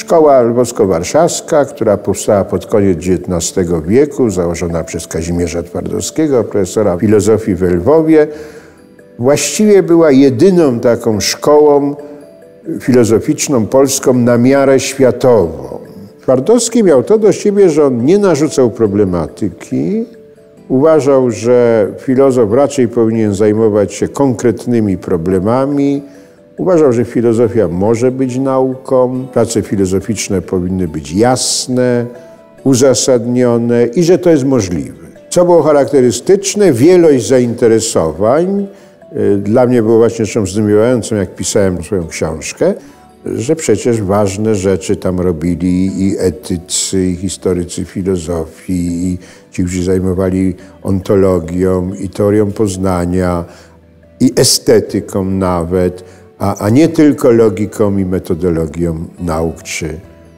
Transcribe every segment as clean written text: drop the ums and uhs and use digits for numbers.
Szkoła lwowsko-warszawska, która powstała pod koniec XIX wieku, założona przez Kazimierza Twardowskiego, profesora filozofii w Lwowie, właściwie była jedyną taką szkołą filozoficzną polską na miarę światową. Twardowski miał to do siebie, że on nie narzucał problematyki. Uważał, że filozof raczej powinien zajmować się konkretnymi problemami. Uważał, że filozofia może być nauką, prace filozoficzne powinny być jasne, uzasadnione i że to jest możliwe. Co było charakterystyczne? Wielość zainteresowań. Dla mnie było właśnie rzeczą zdumiewającą, jak pisałem swoją książkę, że przecież ważne rzeczy tam robili i etycy, i historycy filozofii, i ci, którzy zajmowali ontologią, i teorią poznania, i estetyką nawet, a nie tylko logiką i metodologią nauk czy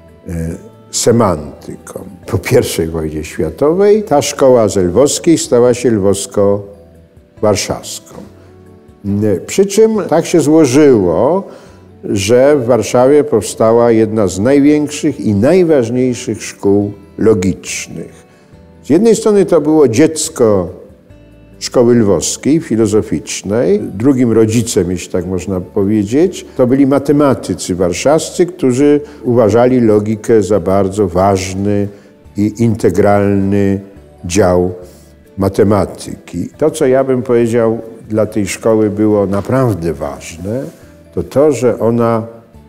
semantyką. Po I wojnie światowej ta szkoła z lwowskiej stała się lwowsko-warszawską. Przy czym tak się złożyło, że w Warszawie powstała jedna z największych i najważniejszych szkół logicznych. Z jednej strony to było dziecko szkoły lwowskiej, filozoficznej. Drugim rodzicem, jeśli tak można powiedzieć, to byli matematycy warszawscy, którzy uważali logikę za bardzo ważny i integralny dział matematyki. To, co ja bym powiedział, dla tej szkoły było naprawdę ważne, to, że ona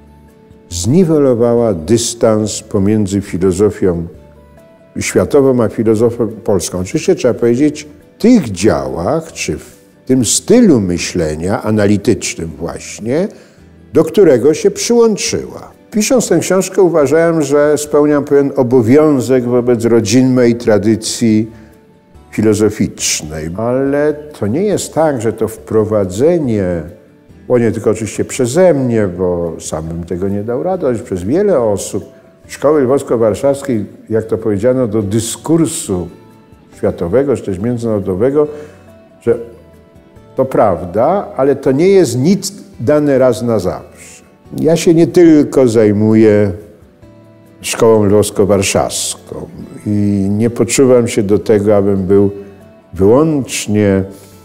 zniwelowała dystans pomiędzy filozofią światową a filozofią polską. Oczywiście trzeba powiedzieć, w tych działach, czy w tym stylu myślenia analitycznym właśnie, do którego się przyłączyła. Pisząc tę książkę uważałem, że spełniam pewien obowiązek wobec rodzinnej tradycji filozoficznej. Ale to nie jest tak, że to wprowadzenie, nie tylko oczywiście przeze mnie, bo sam bym tego nie dał rady, ale przez wiele osób, szkoły lwowsko-warszawskiej, jak to powiedziano, do dyskursu światowego, czy też międzynarodowego, że to prawda, ale to nie jest nic dane raz na zawsze. Ja się nie tylko zajmuję szkołą lwowsko-warszawską i nie poczuwam się do tego, abym był wyłącznie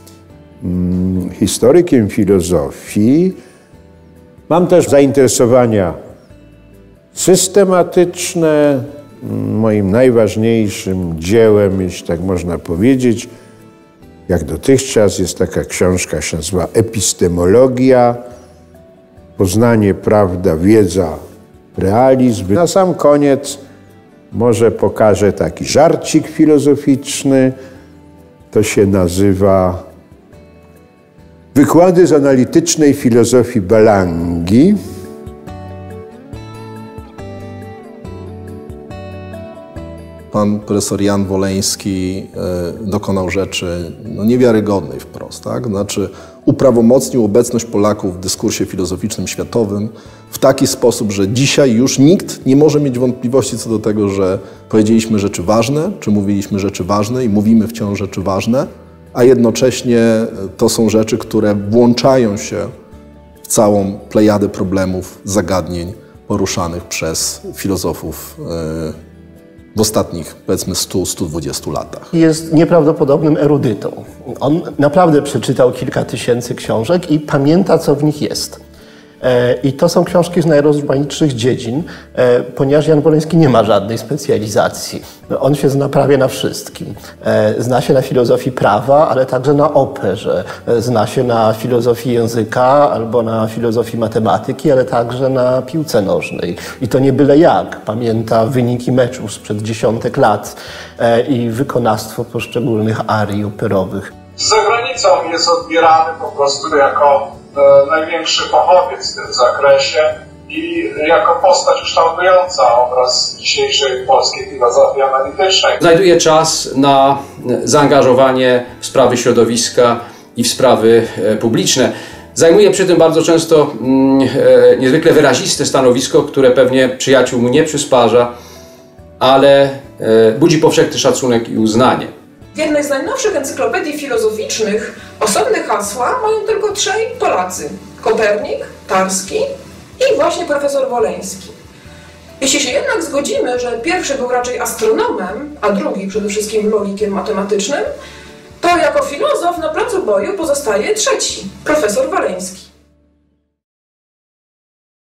historykiem filozofii. Mam też zainteresowania systematyczne. Moim najważniejszym dziełem, jeśli tak można powiedzieć, jak dotychczas, jest taka książka, się nazywa Epistemologia, poznanie, prawda, wiedza, realizm. Na sam koniec może pokażę taki żarcik filozoficzny. To się nazywa Wykłady z analitycznej filozofii Balangi. Pan profesor Jan Woleński dokonał rzeczy niewiarygodnej wprost. Tak? Znaczy uprawomocnił obecność Polaków w dyskursie filozoficznym światowym w taki sposób, że dzisiaj już nikt nie może mieć wątpliwości co do tego, że powiedzieliśmy rzeczy ważne, czy mówiliśmy rzeczy ważne i mówimy wciąż rzeczy ważne, a jednocześnie to są rzeczy, które włączają się w całą plejadę problemów, zagadnień poruszanych przez filozofów w ostatnich, powiedzmy, 100-120 latach. Jest nieprawdopodobnym erudytą. On naprawdę przeczytał kilka tysięcy książek i pamięta, co w nich jest. I to są książki z najrozmaitszych dziedzin, ponieważ Jan Woleński nie ma żadnej specjalizacji. On się zna prawie na wszystkim. Zna się na filozofii prawa, ale także na operze. Zna się na filozofii języka albo na filozofii matematyki, ale także na piłce nożnej. I to nie byle jak. Pamięta wyniki meczów sprzed dziesiątek lat i wykonawstwo poszczególnych arii operowych. Za granicą jest odbierany po prostu jako największy fachowiec w tym zakresie i jako postać kształtująca obraz dzisiejszej polskiej filozofii analitycznej. Znajduje czas na zaangażowanie w sprawy środowiska i w sprawy publiczne. Zajmuje przy tym bardzo często niezwykle wyraziste stanowisko, które pewnie przyjaciół mu nie przysparza, ale budzi powszechny szacunek i uznanie. W jednej z najnowszych encyklopedii filozoficznych osobne hasła mają tylko trzej Polacy: Kopernik, Tarski i właśnie profesor Woleński. Jeśli się jednak zgodzimy, że pierwszy był raczej astronomem, a drugi przede wszystkim logikiem matematycznym, to jako filozof na placu boju pozostaje trzeci, profesor Waleński.